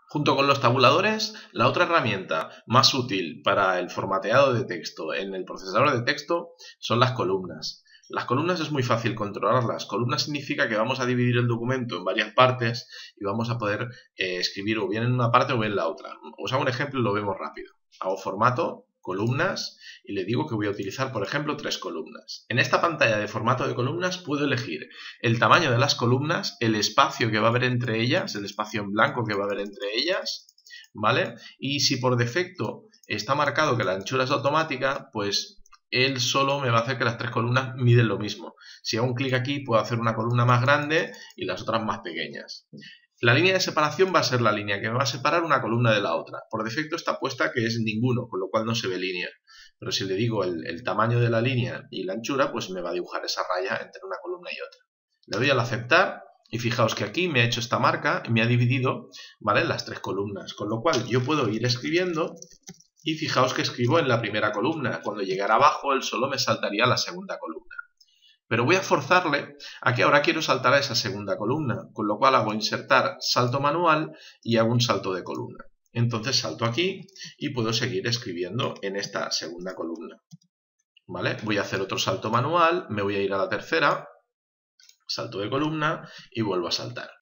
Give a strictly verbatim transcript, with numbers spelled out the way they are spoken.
Junto con los tabuladores, la otra herramienta más útil para el formateado de texto en el procesador de texto son las columnas. Las columnas es muy fácil controlarlas. Columnas significa que vamos a dividir el documento en varias partes y vamos a poder eh, escribir o bien en una parte o bien en la otra. Os hago un ejemplo y lo vemos rápido. Hago formato, columnas y le digo que voy a utilizar, por ejemplo, tres columnas. En esta pantalla de formato de columnas puedo elegir el tamaño de las columnas, el espacio que va a haber entre ellas, el espacio en blanco que va a haber entre ellas, ¿vale? Y si por defecto está marcado que la anchura es automática, pues él solo me va a hacer que las tres columnas miden lo mismo. Si hago un clic aquí, puedo hacer una columna más grande y las otras más pequeñas. La línea de separación va a ser la línea que me va a separar una columna de la otra. Por defecto está puesta que es ninguno, con lo cual no se ve línea. Pero si le digo el, el tamaño de la línea y la anchura, pues me va a dibujar esa raya entre una columna y otra. Le doy al aceptar y fijaos que aquí me ha hecho esta marca y me ha dividido, ¿vale?, las tres columnas. Con lo cual yo puedo ir escribiendo y fijaos que escribo en la primera columna. Cuando llegara abajo, él solo me saltaría a la segunda columna. Pero voy a forzarle a que ahora quiero saltar a esa segunda columna, con lo cual hago insertar salto manual y hago un salto de columna. Entonces salto aquí y puedo seguir escribiendo en esta segunda columna. ¿Vale? Voy a hacer otro salto manual, me voy a ir a la tercera, salto de columna y vuelvo a saltar.